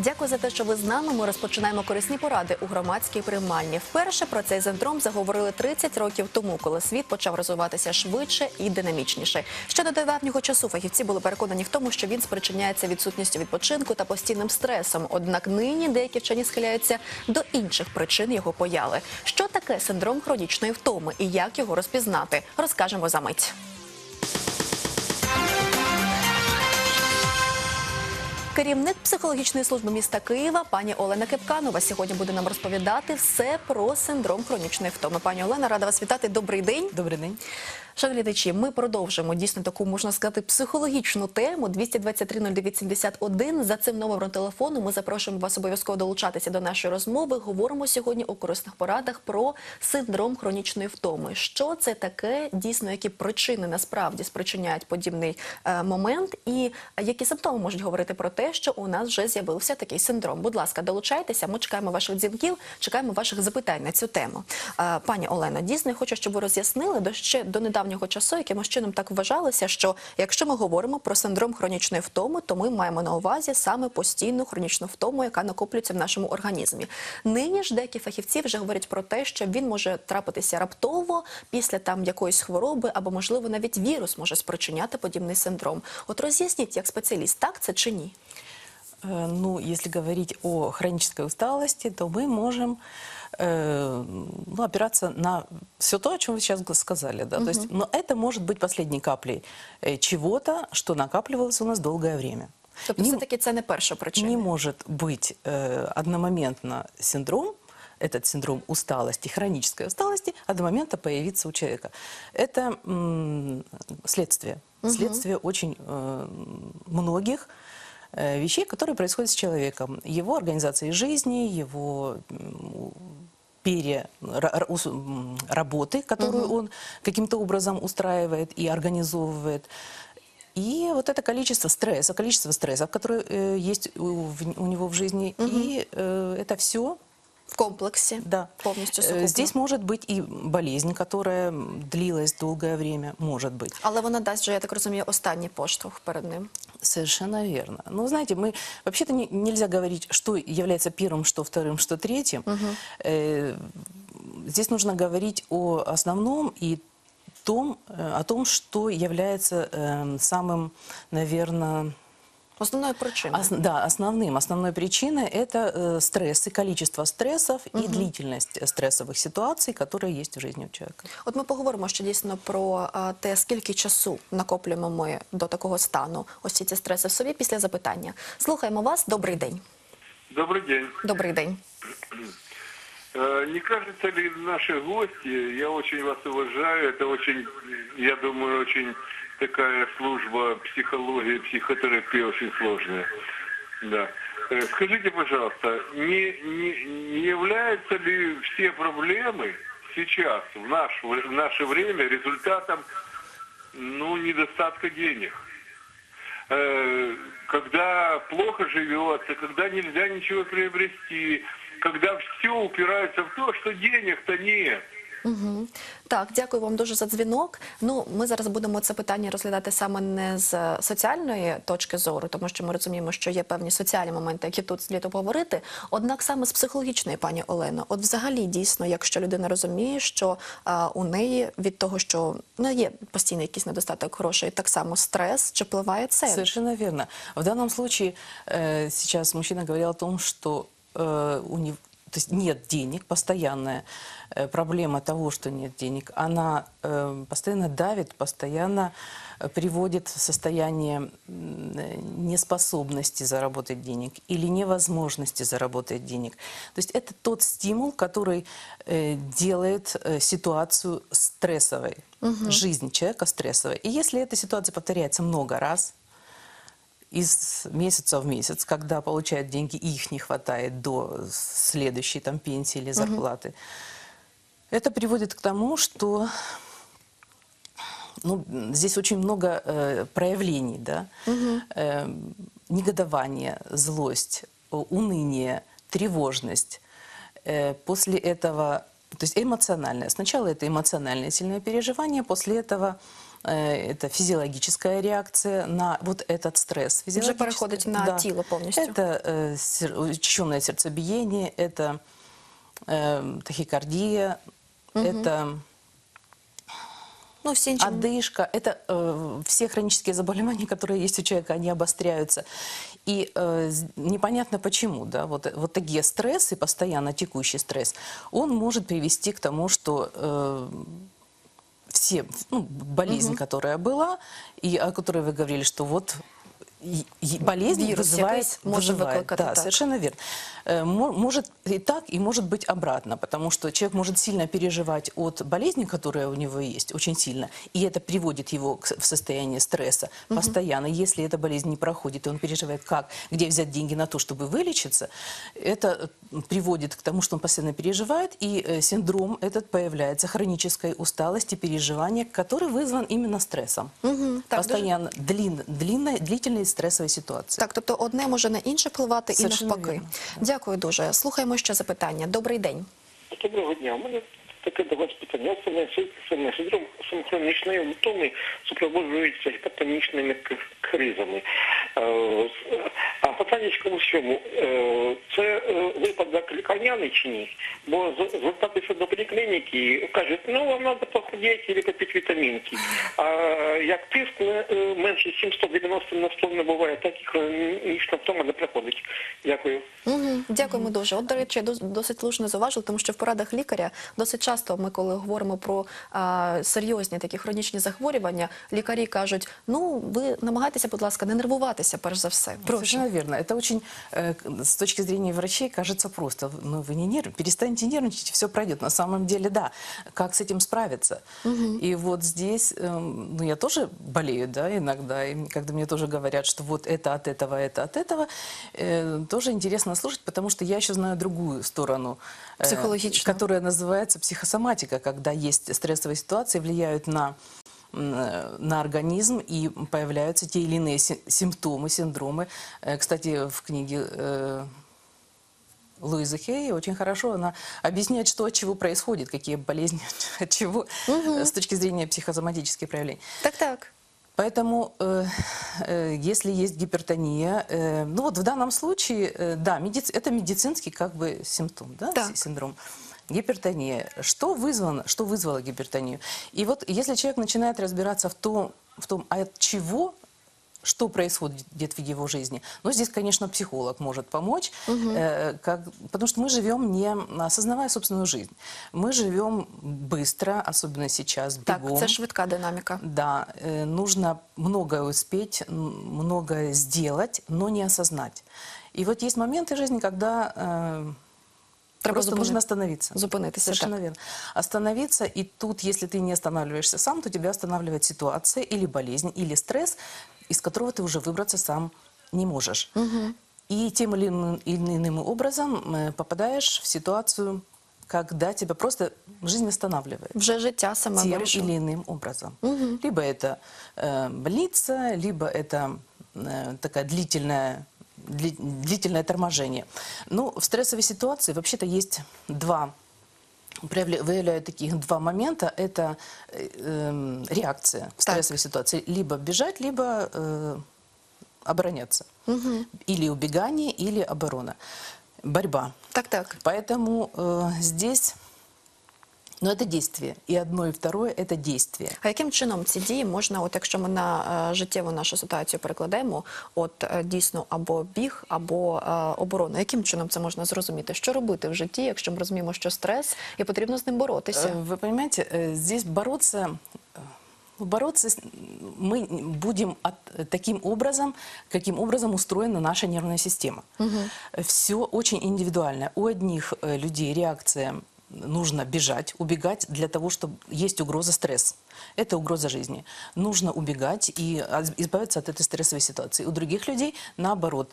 Дякую за те, що ви з нами. Ми розпочинаємо корисні поради у громадській приймальні. Вперше про цей синдром заговорили 30 років тому, коли світ почав розвиватися швидше і динамічніше. Ще до давнього часу фахівці були переконані в тому, що він спричиняється відсутністю відпочинку та постійним стресом. Однак нині деякі вчені схиляються до інших причин його появи. Що таке синдром хронічної втоми і як його розпізнати, розкажемо за мить. Керівник психологічної служби міста Києва пані Олена Кепканова сьогодні буде нам розповідати все про синдром хронічної втоми. Пані Олена, рада вас вітати. Добрий день. Добрий день. Шановні глядачі, ми продовжимо дійсно таку, можна сказати, психологічну тему. 223-09-71. За цим номером телефону ми запрошуємо вас обов'язково долучатися до нашої розмови. Говоримо сьогодні у корисних порадах про синдром хронічної втоми. Що це таке, дійсно, які причини насправді спричиняють подібний момент і які симптоми можуть говорити про те, що у нас вже з'явився такий синдром. Будь ласка, долучайтеся, ми чекаємо ваших дзвінків, чекаємо ваших запитань на цю тему. Пані Олено, дійсно, я хочу, щоб ви роз'яснили ще до недавнього часу, якимось чином так вважалося, що якщо ми говоримо про синдром хронічної втоми, то ми маємо на увазі саме постійну хронічну втому, яка накоплюється в нашому організмі. Нині ж деякі фахівці вже говорять про те, що він може трапитися раптово після якоїсь хвороби, або, можливо, навіть вірус може спричиняти подібний синдром. От роз'ясніть, як спеціаліст, так це чи ні? Ну, если говорить о хронической усталости, то мы можем опираться на все то, о чем вы сейчас сказали. Да? То есть, но это может быть последней каплей чего-то, что накапливалось у нас долгое время. Тобто все-таки це не перша причина? Не может быть одномоментно синдром, этот синдром усталости, хронической усталости, одномоментно появиться у человека. Это следствие. Следствие очень многих вещей, которые происходят с человеком, его организации жизни, его работы, которую он каким-то образом устраивает и организовывает. И вот это количество стрессов, которые есть у него в жизни, и это все в комплексе, да. Полностью совокупно. Здесь может быть и болезнь, которая длилась долгое время, может быть. Але вона дасть же, я так розумію, останній поштовх перед ним. Совершенно верно. Но, знаете, мы вообще-то нельзя говорить, что является первым, что вторым, что третьим. Здесь нужно говорить о основном и о том, что является самым, наверное... Основной причиной. Основной причиной это стрессы, количество стрессов и длительность стрессовых ситуаций, которые есть в жизни у человека. От ми поговоримо ще дійсно про те, скільки часу накоплюємо ми до такого стану, ось ці стреси в собі після запитання. Слухаємо вас. Добрий день. Добрый день. Добрий день. Не кажется ли наши гости, я очень вас уважаю, это очень, я думаю, очень такая служба психологии, психотерапии очень сложная. Да. Скажите, пожалуйста, не являются ли все проблемы сейчас, в наше время, результатом недостатка денег? Когда плохо живется, когда нельзя ничего приобрести, когда все упирается в то, что денег-то нет. Так, дякую вам дуже за дзвінок. Ми зараз будемо це питання розглядати саме не з соціальної точки зору, тому що ми розуміємо, що є певні соціальні моменти, які тут слід обговорити. Однак саме з психологічної, пані Олено, от взагалі дійсно, якщо людина розуміє, що у неї від того, що є постійний якийсь недостаток грошей, так само стрес, чи впливає це? Совершенно верно. В данном случае сейчас мужчина говорил о том, что у него нет денег, постоянная проблема того, что нет денег, она постоянно давит, постоянно приводит в состояние неспособности заработать денег или невозможности заработать денег. То есть это тот стимул, который делает ситуацию стрессовой, жизнь человека стрессовой. И если эта ситуация повторяется много раз, из месяца в месяц, когда получают деньги, и их не хватает до следующей пенсии или зарплаты, это приводит к тому, что здесь очень много проявлений, да? Негодование, злость, уныние, тревожность. После этого, то есть эмоциональное. Сначала это эмоциональное сильное переживание, после этого это физиологическая реакция на вот этот стресс. Вже переходить на тіло повністю. Это учащенное сердцебиение, это тахикардия, это Ну, всі інші. одышка. Это все хронические заболевания, которые есть у человека, они обостряются. И непонятно почему, да, вот такие стрессы, постоянно текущий стресс, он может привести к тому, что все, болезнь, которая была, и о которой вы говорили, что вот болезнь Вирус вызывает, может выкликать, да, так. совершенно верно. Может и так, и может быть обратно, потому что человек может сильно переживать от болезни, которая у него есть, очень сильно, и это приводит его в состояние стресса постоянно. Если эта болезнь не проходит, и он переживает, где взять деньги на то, чтобы вылечиться, это приводит к тому, что он постоянно переживает, и синдром этот появляется, хронической усталости, переживания, который вызван именно стрессом. Так, Постоянно длительной стресовой ситуации. Так, тобто одне може на інше впливати і Совершенно навпаки. вірно. Дякую дуже. Слухаємо ще запитання. Добрий день. Доброго дня. У мене таке до вас питання. Синдром хронічної втоми супроводжується гіпертонічними кризами. А питання в всьому, це випадок лікарняний чи ні? Бо звертатися до поліклініки кажуть, вам треба похудіти або попити вітамінки. А як тиск менше 790 на 100 не буває, так і хронічна втома не приходить. Дякую. Дякуємо дуже. От, до речі, досить слушно зауважили, тому що в порадах лікаря досить часто ми, коли говоримо про серйозні такі хронічні захворювання, лікарі кажуть, ви намагайтеся, будь ласка, не нервуватися, перш за все. Прошу. Совершенно верно. Это очень, с точки зрения врачей, кажется просто. Вы не нервничайте, перестаньте нервничать, все пройдет. На самом деле, да. Как с этим справиться? И вот здесь, я тоже болею, да, иногда. И когда мне тоже говорят, что вот это от этого, тоже интересно слушать, потому что я еще знаю другую сторону, Психологичную. которая называется психосоматика, когда есть стрессовые ситуации, влияют на организм, и появляются те или иные симптомы, синдромы. Кстати, в книге Луизы Хей очень хорошо она объясняет, что от чего происходит, какие болезни от чего, с точки зрения психосоматических проявлений. Так. Поэтому, если есть гипертония, в данном случае, да, это медицинский симптом, да, Так. синдром. Гипертония. Что вызвало гипертонию? И вот если человек начинает разбираться в том, от чего, что происходит в его жизни, здесь, конечно, психолог может помочь, потому что мы живем, не осознавая собственную жизнь. Мы живем быстро, особенно сейчас, бегом. Так, це швидка динаміка. Да, нужно многое успеть, многое сделать, но не осознать. И вот есть моменты в жизни, когда просто нужно остановиться. Зупинитися, Совершенно так. верно. Остановиться, и тут, если ты не останавливаешься сам, то тебя останавливает ситуация или болезнь, или стресс, из которого ты уже выбраться сам не можешь. И тем или иным образом попадаешь в ситуацию, когда тебя просто жизнь останавливает. Вже життя саме Тем вирішило. или иным образом. Либо это больница, либо это такая длительное торможение. В стрессовой ситуации вообще-то есть выявляют таких два момента. Это реакция в стрессовой ситуации. Либо бежать, либо обороняться. Или убегание, или оборона. Борьба. Так. Поэтому здесь... это действие. І одно, і второе – це дійство. А яким чином ці дії можна, якщо ми на життєву нашу ситуацію перекладемо, дійсно або біг, або оборона, яким чином це можна зрозуміти? Що робити в житті, якщо ми розуміємо, що стрес, і потрібно з ним боротися? Вы понимаете, здесь бороться мы будем таким образом, каким образом устроена наша нервная система. Все очень индивидуально. У одних людей реакция нужно бежать, убегать для того, чтобы есть угроза стресс. Это угроза жизни. Нужно убегать и избавиться от этой стрессовой ситуации. У других людей наоборот.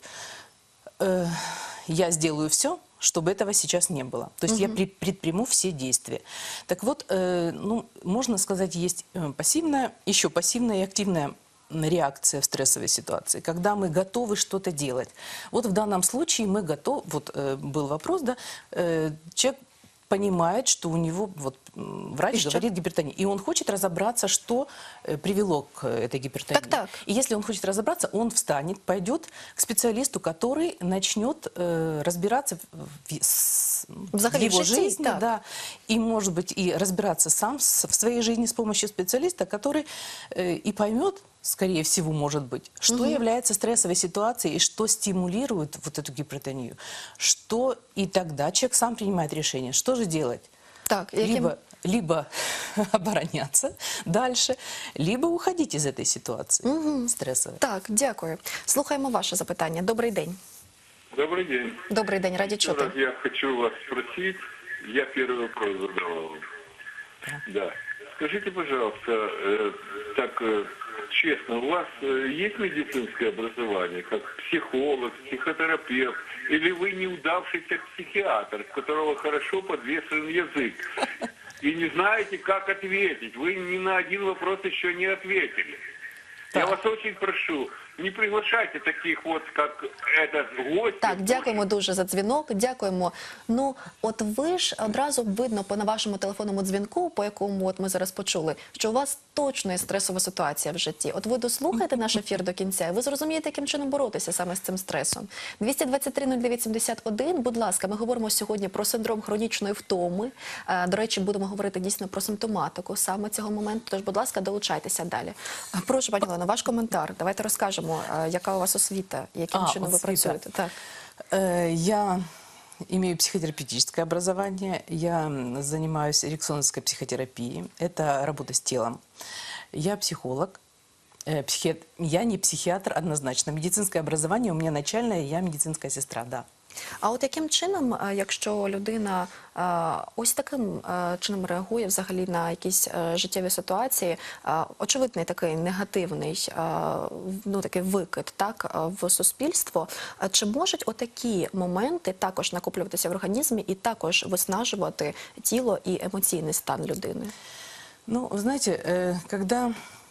Я сделаю все, чтобы этого сейчас не было. То есть я предприму все действия. Так вот, можно сказать, есть пассивная и активная реакция в стрессовой ситуации, когда мы готовы что-то делать. Вот в данном случае мы готовы, был вопрос, да, человек понимает, что у него, вот врач что? говорит гипертония, и он хочет разобраться, что привело к этой гипертонии. Так-так. И если он хочет разобраться, он встанет, пойдет к специалисту, который начнет разбираться в Взагалі в его житті, жизни, так. да, и, может быть, и разбираться сам в своей жизни с помощью специалиста, который и поймет, скорее всего, может быть, что является стрессовой ситуацией и что стимулирует вот эту гипертонию. Что и тогда человек сам принимает решение, что же делать. Так, яким... Либо обороняться дальше, либо уходить из этой ситуации стрессовой. Так, дякую. Слухаємо ваше запитання. Добрий день. Добрый день. Добрий день, раді Еще чути. раз я хочу вас спросить, я первый вопрос задавал. Да. Скажите, пожалуйста, честно, у вас есть медицинское образование, как психолог, психотерапевт, или вы неудавшийся психиатр, у которого хорошо подвешен язык, и не знаете, как ответить? Вы ни на один вопрос еще не ответили. Я вас очень прошу, не приглашайте таких вот, как этот гость. Так, дякуємо дуже за дзвінок. Дякуємо. Ну, от ви ж одразу видно по на вашому телефонному дзвінку, по якому от ми зараз почули, що у вас точно є стресова ситуація в житті. От ви дослухаєте наш ефір до кінця, і ви зрозумієте, яким чином боротися саме з цим стресом. 223-09-71, будь ласка, ми говоримо сьогодні про синдром хронічної втоми. До речі, будемо говорити дійсно про симптоматику саме цього моменту. Тож, будь ласка, долучайтеся далі. Прошу, пані Олено, ваш коментар. Давайте розкажемо, яка у вас освіта, яким чином ви освіта. працюєте. Так. Я имею психотерапевтическое образование, я занимаюсь эриксоновской психотерапией, это работа с телом. Я психолог, я не психиатр однозначно, медицинское образование у меня начальное, я медицинская сестра, да. А от яким чином, якщо людина ось таким чином реагує взагалі на якісь життєві ситуації, очевидний такий негативний, ну такий викид, так, в суспільство, чи можуть отакі моменти також накоплюватися в організмі і також виснажувати тіло і емоційний стан людини? Ну, вы знаете, когда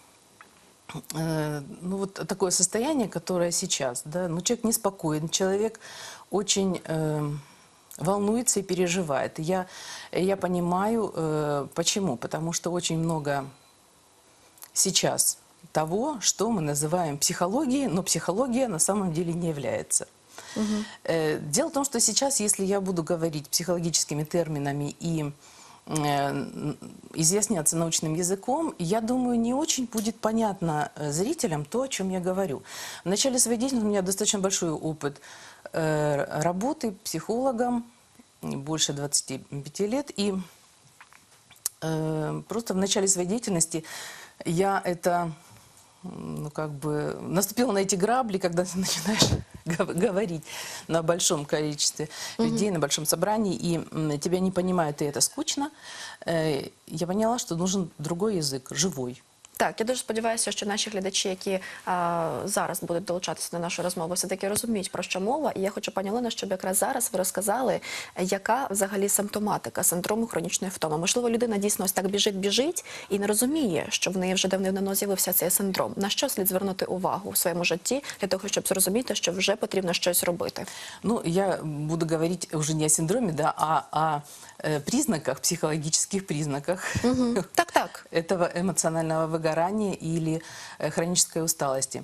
ну, вот такое состояние, которое сейчас, да, ну, человек неспокоен, человек очень волнуется и переживает. Я понимаю, почему. Потому что очень много сейчас того, что мы называем психологией, но психология на самом деле не является. Дело в том, что сейчас, если я буду говорить психологическими терминами и изъясняться научным языком, я думаю, не очень будет понятно зрителям то, о чем я говорю. В начале своей деятельности у меня достаточно большой опыт работы психологом, больше 25 лет, и просто в начале своей деятельности я это, ну, как бы, наступила на эти грабли, когда ты начинаешь говорить на большом количестве людей, на большом собрании, и тебя не понимают, и это скучно. Я поняла, что нужен другой язык, живой. Так, я дуже сподіваюся, що наші глядачі, які зараз будуть долучатися до нашої розмови, все-таки розуміють, про що мова. І я хочу, пані Олено, щоб якраз зараз ви розказали, яка взагалі симптоматика синдрому хронічної втоми. Можливо, людина дійсно ось так біжить і не розуміє, що в неї вже давним-давно з'явився цей синдром. На що слід звернути увагу в своєму житті для того, щоб зрозуміти, що вже потрібно щось робити? Ну, я буду говорить уже не о синдроме, да, а о признаках, психологических признаках Так. этого эмоционального выгорания или хронической усталости.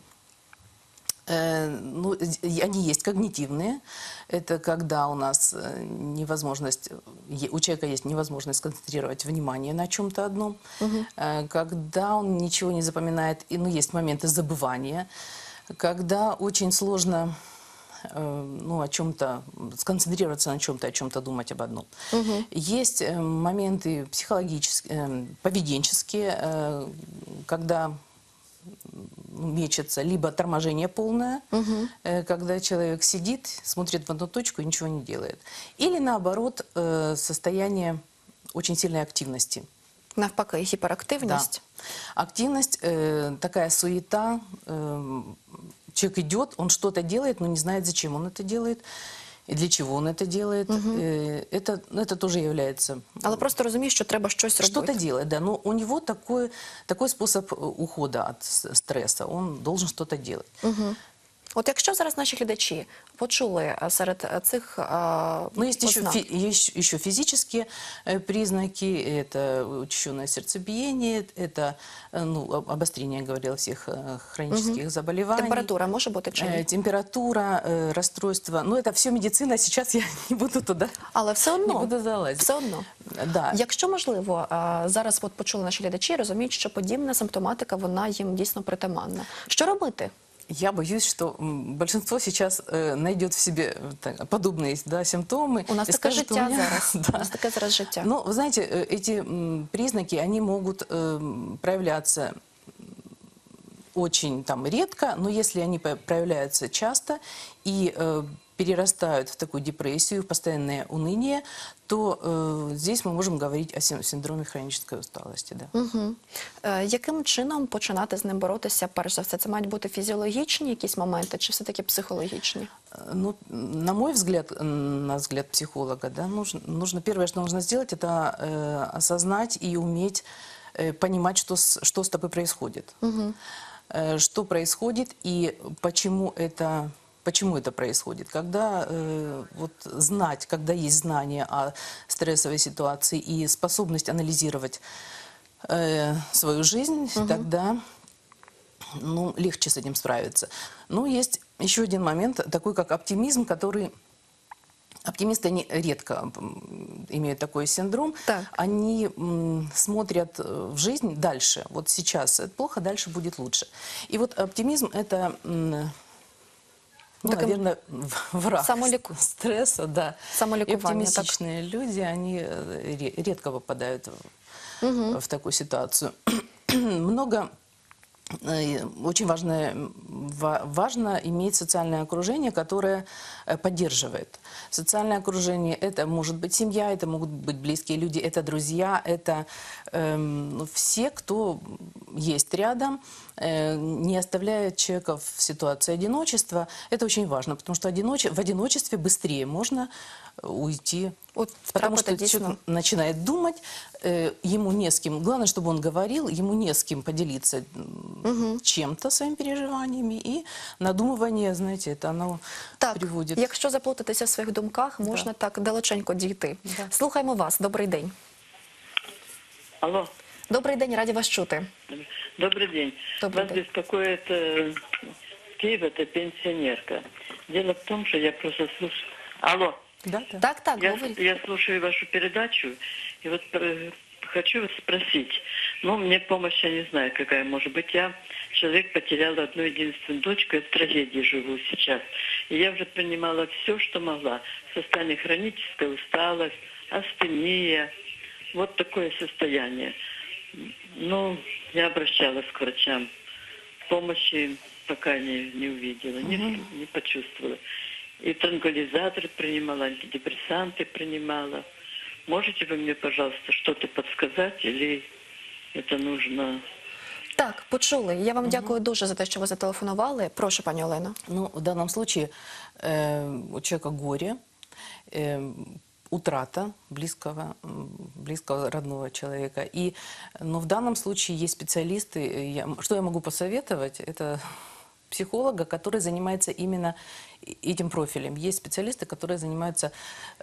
Ну, они есть когнитивные. Это когда у нас невозможность, у человека есть невозможность сконцентрировать внимание на чем-то одном, когда он ничего не запоминает, и, ну, есть моменты забывания, когда очень сложно ну, о чем-то, сконцентрироваться на чем-то, о чем-то думать об одном. Есть моменты психологические, поведенческие, когда мечется либо торможение полное, когда человек сидит, смотрит в одну точку и ничего не делает. Или наоборот, состояние очень сильной активности. Навпаки, гіперактивність. Да. Активность, такая суета, человек идет, он что-то делает, но не знает, зачем он это делает, и для чего он это делает. Это тоже является... Але просто розуміє, що треба щось робити. Что-то делать, да. Но у него такой способ ухода от стресса. Он должен что-то делать. От якщо зараз наші глядачі почули серед цих Но есть еще, ознак, есть еще физические признаки. Это учащенное сердцебиение, это обострение, я говорила, всех хронических заболеваний. температура може бути чи ні? Температура, расстройство. Ну, это все медицина. Сейчас я не буду туда, Але все не одно, буду залазить. все одно. Да. Якщо можливо, зараз от почули наші глядачі, розуміють, що подібна симптоматика, вона їм дійсно притаманна. Що робити? Я боюсь, что большинство сейчас найдет в себе подобные симптомы. У нас и таке скажет, у життя меня- зараз. У Да. нас таке зараз життя. Ну, вы знаете, эти признаки, они могут проявляться очень редко, но если они проявляются часто и перерастают в такую депрессию, в постоянное уныние, то здесь мы можем говорить о синдроме хронической усталости. Да. Угу. Яким чином починати з ним боротися? Перш за все, це мають бути фізіологічні якісь моменти, чи все-таки психологічні? Ну, на мой взгляд, на взгляд психолога, да, нужно первое, что нужно сделать, это осознать и уметь понимать, что с тобой происходит. Что происходит и почему это происходит. Когда знать, когда есть знание о стрессовой ситуации и способность анализировать свою жизнь, тогда легче с этим справиться. Но есть еще один момент, такой как оптимизм, который... Оптимисты, они редко имеют такой синдром. Так. Они смотрят в жизнь дальше. Вот сейчас это плохо, дальше будет лучше. И вот оптимизм – это, наверное, враг стресса. Да. И Самолікування, так. оптимистичные люди, они редко попадают в такую ситуацию. Очень важно иметь социальное окружение, которое поддерживает. Социальное окружение – это может быть семья, это могут быть близкие люди, это друзья, это все, кто есть рядом, не оставляя человека в ситуации одиночества. Это очень важно, потому что в одиночестве быстрее можно уйти. От Потому что втрапити человек начинает думать, ему не с кем, главное, чтобы он говорил, ему не с кем поделиться чем-то, своими переживаниями, и надумывание, знаете, это оно Так, приводит. якщо заплутатися в своїх думках, можна так далеченько дійти. Да. Слухаємо вас. Добрий день. Алло, Добрий день, раді вас чути. добрый день. Добрый Вас день. беспокоит Киев, это пенсионерка. Дело в том, что я просто слушаю... Алло, Да, да. Так, говоріть. я слушаю вашу передачу, и вот хочу вас спросить. Ну, мне помощь, я не знаю, какая может быть. Я человек, потеряла одну единственную дочку, я в трагедии живу сейчас. И я уже принимала все, что могла. Состояние хроническая усталость, астения. Вот такое состояние. Ну, я обращалась к врачам. Помощи пока не увидела, не почувствовала. И транквилизаторы принимала, антидепрессанты принимала. Можете вы мне, пожалуйста, что-то подсказать, или это нужно... Так, почули. Я вам дякую дуже за те, що ви зателефонували. Прошу, пані Олено. Ну, в данном случае у человека горе, утрата близкого родного человека. Но в данном случае есть специалисты. Что я могу посоветовать? Это психолога, который занимается именно этим профилем. Есть специалисты, которые занимаются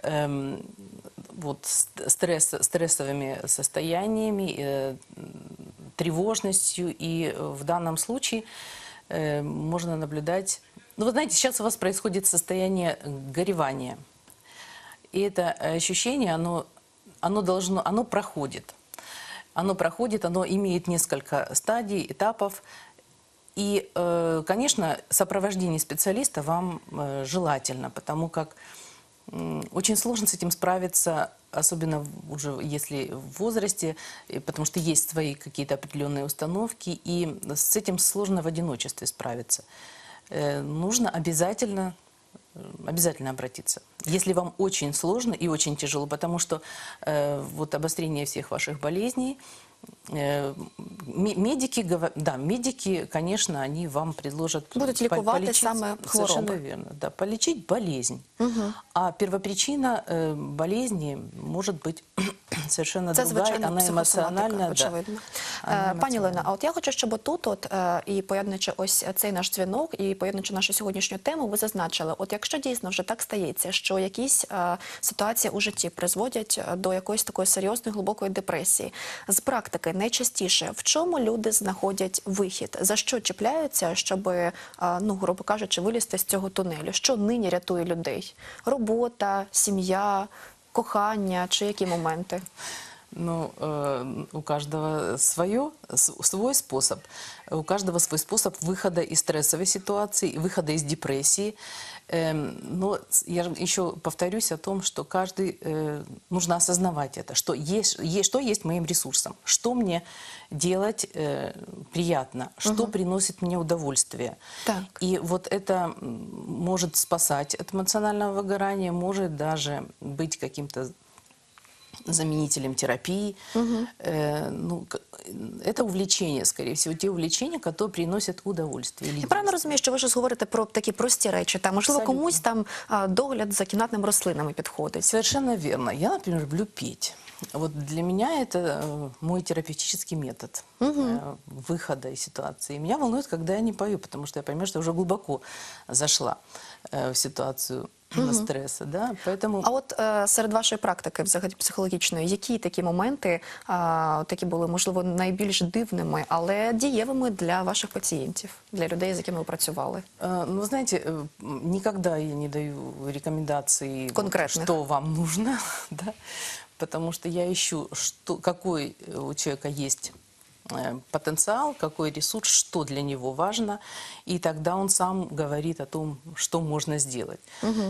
стрессовыми состояниями, тревожностью. И в данном случае можно наблюдать... Ну, вы знаете, сейчас у вас происходит состояние горевания. И это ощущение, оно проходит. Оно проходит, оно имеет несколько стадий, этапов. И, конечно, сопровождение специалиста вам желательно, потому как очень сложно с этим справиться, особенно уже если в возрасте, потому что есть свои какие-то определенные установки, и с этим сложно в одиночестве справиться. Нужно обязательно обратиться, если вам очень сложно и очень тяжело, потому что вот обострение всех ваших болезней, медики, конечно, они вам предложат Будуть лікувати полечить, саме совершенно хвороби. верно, да, полечить болезнь. А первопричина болезни может быть совершенно Це, другая, звичайно, она психосоматика, эмоциональная. Да. очевидно. Пані Олено, а от я хочу, щоб отут, і поєднуючи ось цей наш дзвінок, і поєднуючи нашу сьогоднішню тему, ви зазначили, от якщо дійсно вже так стається, що якісь ситуації у житті призводять до якоїсь такої серйозної глибокої депресії, з практики найчастіше в чому люди знаходять вихід? За що чіпляються, щоб, ну, грубо кажучи, вилізти з цього тунелю? Що нині рятує людей? Робота, сім'я, кохання чи які моменти? Ну, у каждого свой способ. У каждого свой способ выхода из стрессовой ситуации, выхода из депрессии. Но я еще повторюсь о том, что нужно осознавать это, что есть моим ресурсом, что мне делать приятно, что приносит мне удовольствие. Так. И вот это может спасать от эмоционального выгорания, может даже быть каким-то заменителем терапии. Ну, это увлечение, скорее всего, те увлечения, которые приносят удовольствие. Я правильно розумію, що ви ж говорите про такі прості речі, там, можливо, Абсолютно. комусь там догляд за кімнатними рослинами підходить. Совершенно верно. Я, например, люблю петь. Вот для меня это мой терапевтический метод выхода из ситуации. И меня волнует, когда я не пою, потому что я понимаю, что я уже глубоко зашла в ситуацию стресса. Да? Поэтому... А от серед вашої практики, взагалі психологічної, які такі моменти, такі були, можливо, найбільш дивними, але дієвими для ваших пацієнтів, для людей, з якими ви працювали? Ну, вы знаете, никогда я не даю рекомендаций, Конкретных. что вам нужно, да? Потому что я ищу, какой у человека есть потенциал, какой ресурс, что для него важно, и тогда он сам говорит о том, что можно сделать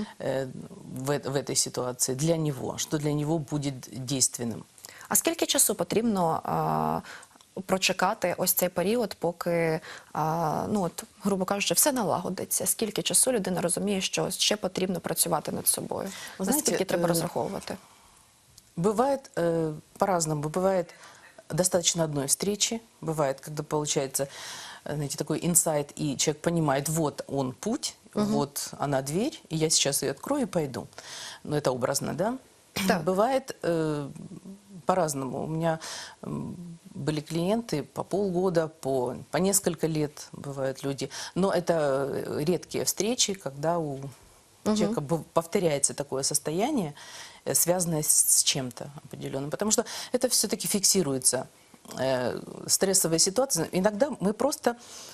в этой ситуации для него, что для него будет действенным. А скільки часу потрібно прочекати ось цей період, поки, ну от, грубо кажучи, все налагодиться? Скільки часу людина розуміє, що ще потрібно працювати над собою? Знаєте, Наскільки треба розраховувати? Бывает по-разному. Бывает достаточно одной встречи. Бывает, когда получается, знаете, такой инсайт, и человек понимает, вот он путь, вот она дверь, и я сейчас ее открою и пойду. Ну, это образно, да? Так. Бывает по-разному. У меня были клиенты по полгода, по несколько лет бывают люди. Но это редкие встречи, когда у человека повторяется такое состояние, связанное с чем-то определенным. Потому что это все-таки фиксируется. Стрессовая ситуация. Иногда мы просто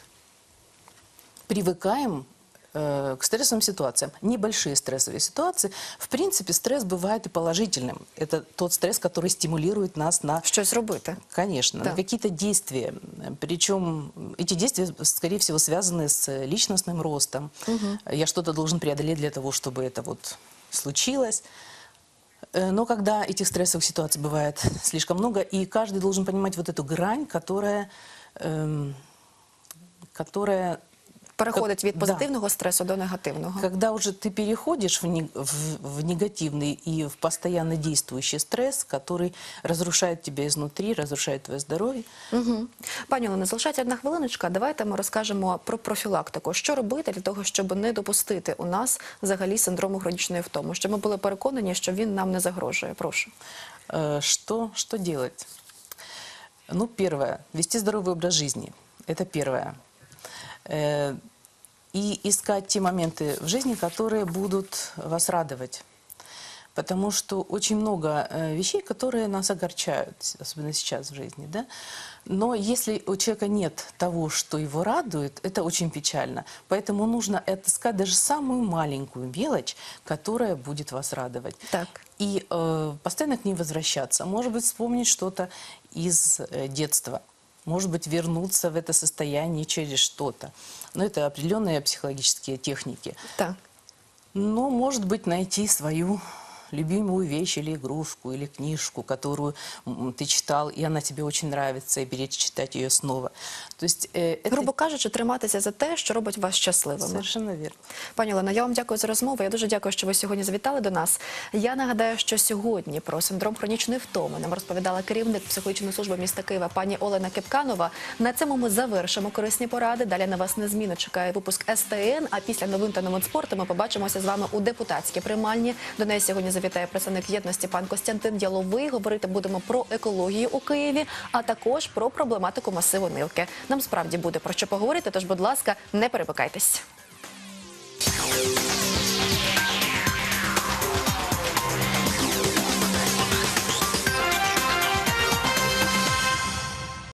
привыкаем к стрессовым ситуациям. Небольшие стрессовые ситуации. В принципе, стресс бывает и положительным. Это тот стресс, который стимулирует нас на... Щось робити? Конечно, Да. на какие-то действия. Причем эти действия, скорее всего, связаны с личностным ростом. Я что-то должен преодолеть для того, чтобы это вот случилось. Но когда этих стрессовых ситуаций бывает слишком много, и каждый должен понимать вот эту грань, которая Переходить від Да. позитивного стресу до негативного. Когда уже ты переходишь в негативный и в постоянно действующий стресс, который разрушает тебя изнутри, разрушает твое здоровье. Пані Олено, залишається одна хвилиночка. Давайте ми розкажемо про профілактику. Що робити для того, щоб не допустити у нас взагалі синдрому хронічної втоми? Щоб ми були переконані, що він нам не загрожує. Прошу. Что делать? Ну, первое. Вести здоровый образ жизни. Это первое. И искать те моменты в жизни, которые будут вас радовать. Потому что очень много вещей, которые нас огорчают, особенно сейчас в жизни, да? Но если у человека нет того, что его радует, это очень печально. Поэтому нужно отыскать даже самую маленькую мелочь, которая будет вас радовать. Так. И постоянно к ней возвращаться. Может быть, вспомнить что-то из детства. Может быть, вернуться в это состояние через что-то. Но это определенные психологические техники. Так. Но, может быть, найти свою любимую вещь или игрушку, или книжку, которую ты читал, и она тебе очень нравится, и перечитать ее снова. То есть, это Грубо кажучи, триматися за те, що робить вас щасливими. совершенно верно. Пані Олено, я вам дякую за розмову. Я дуже дякую, що ви сьогодні завітали до нас. Я нагадаю, що сьогодні про синдром хронічної втоми нам розповідала керівник психологічної служби міста Києва пані Олена Кепканова. На цьому ми завершимо корисні поради. Далі на вас незмінно чекає випуск СТН, а після новин та новин спорту ми побачимося з вами у депутатській приймальні. До неї сьогодні завітали завітає представник єдності пан Костянтин Яловий. Говорити будемо про екологію у Києві, а також про проблематику масиву Нивки. Нам справді буде про що поговорити, тож, будь ласка, не перемикайтесь.